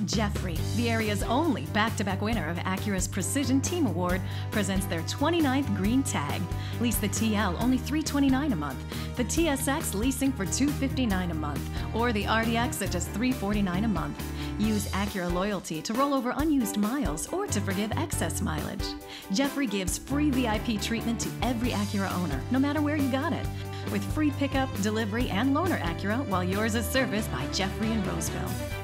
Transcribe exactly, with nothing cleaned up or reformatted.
Jeffrey, the area's only back-to-back winner of Acura's Precision Team Award, presents their twenty-ninth Green Tag. Lease the T L only three hundred twenty-nine dollars a month, the T S X leasing for two hundred fifty-nine dollars a month, or the R D X at just three hundred forty-nine dollars a month. Use Acura Loyalty to roll over unused miles or to forgive excess mileage. Jeffrey gives free V I P treatment to every Acura owner, no matter where you got it, with free pickup, delivery, and loaner Acura while yours is serviced by Jeffrey in Roseville.